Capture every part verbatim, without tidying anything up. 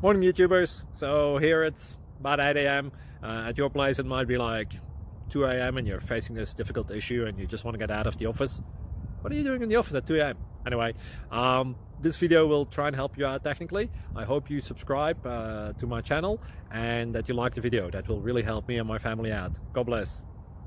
Morning YouTubers. So here it's about eight A M Uh, at your place it might be like two A M and you're facing this difficult issue and you just want to get out of the office. What are you doing in the office at two A M? Anyway, um, this video will try and help you out technically. I hope you subscribe uh, to my channel and that you like the video. That will really help me and my family out. God bless.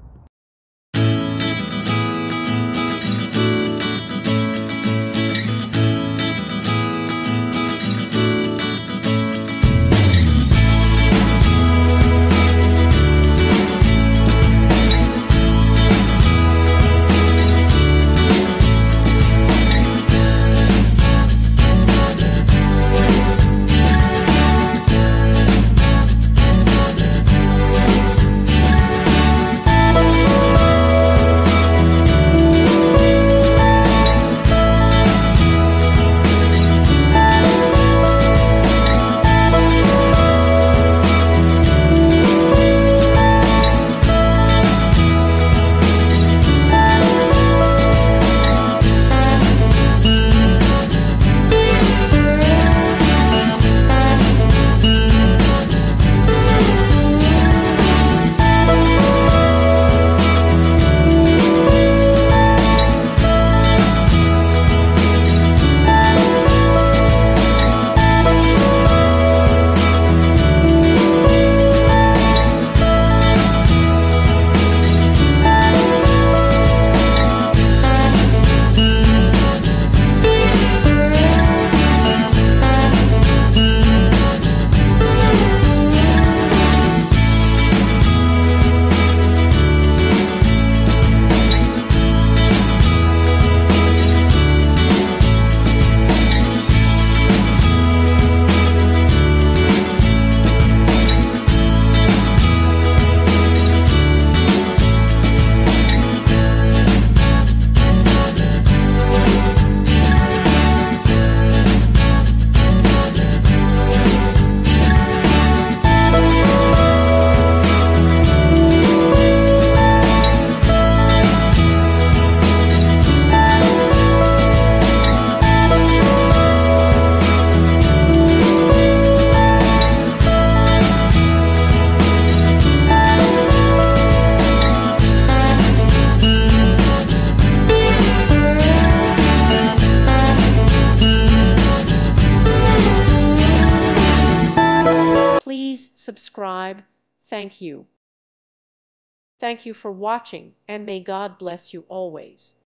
Please subscribe. Thank you. Thank you for watching, and may God bless you always.